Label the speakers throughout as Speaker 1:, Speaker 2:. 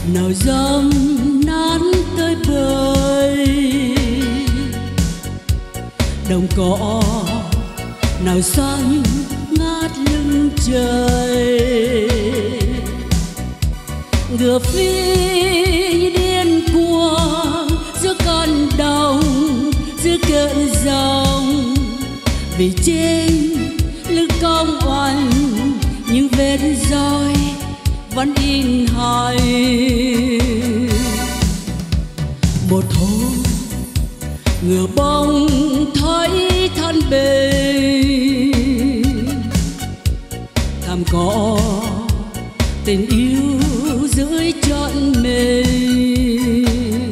Speaker 1: nào dâm nát tới bời, đồng cỏ nào xanh ngát lưng trời. Ngựa phi như điên cuồng giữa con đồng, giữa cơn dòng, vì trên lưng cong oanh những vết roi vẫn in hài. Một hôm ngựa bông thấy thân bên, thảm cỏ tình yêu dưới chân mình.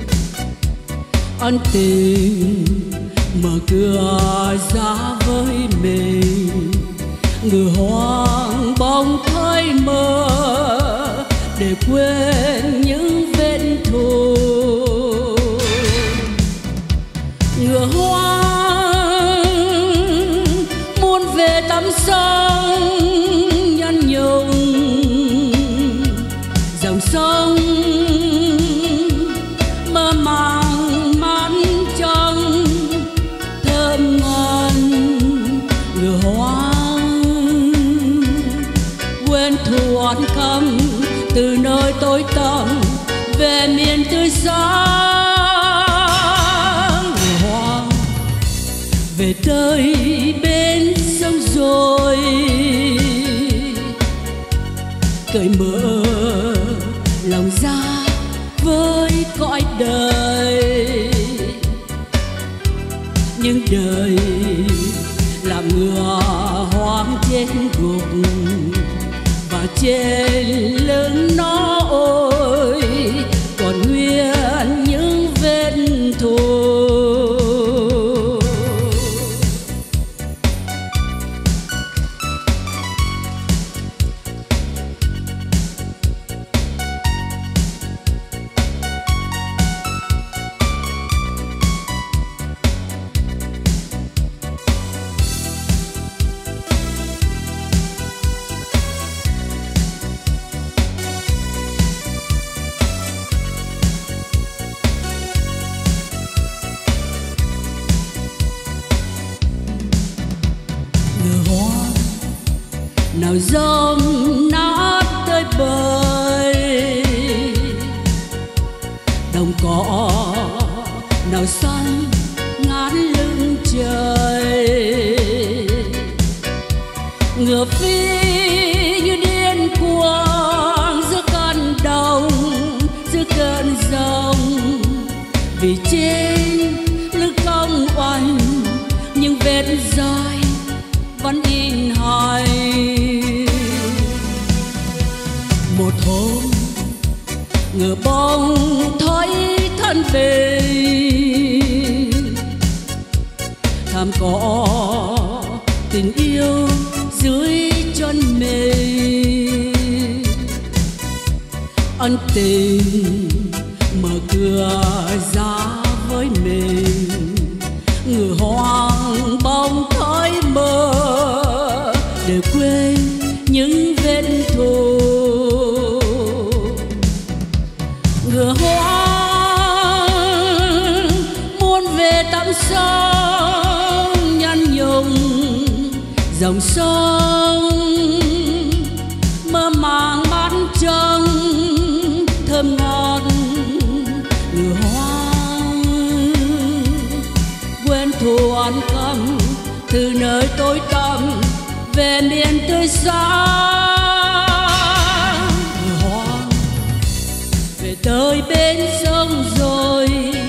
Speaker 1: Ân tình mở cửa ra với mình, ngựa hoang bóng thấy mơ để quên những vết thù. Ngựa hoang muốn về tắm sông nhăn nhung, dòng sông mơ màng mát trong thơm ngon. Ngựa hoang quên thù oán căm từ nơi tối tăm về miền tươi sáng. Ngựa hoang về tới bên sông rồi, cởi mở lòng ra với cõi đời. Nhưng đời làm ngựa hoang trên gục, và trên lưng nó ôi còn nguyên những vết thù. Nào dâm nát tới bời, đồng cỏ nào xanh ngát lưng trời. Ngựa phi như điên cuồng giữa con đồng, giữa cơn dòng, vì trên lưng cong oanh những vết roi vẫn in hài. Một hôm ngựa bông thấy thân bên, thảm cỏ tình yêu dưới chân mình. Ân tình mở cửa ra với mình, ngựa hoang bóng thấy mơ để quên những vết thù. Ngựa hoang muốn về tắm sông nhăn nhung, dòng sông mơ màng mát trong thơm ngon. Ngựa hoang quên thù oán căm từ nơi tối tăm về miền tươi sáng. Ngựa hoang về tới bên sông rồi,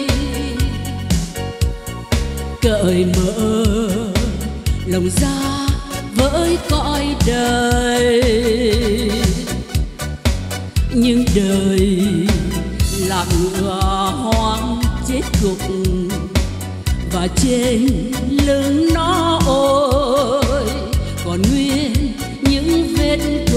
Speaker 1: cởi mở lòng ra với cõi đời. Nhưng đời là ngựa hoang chết gục, và trên lưng nó ôi còn nguyên những vết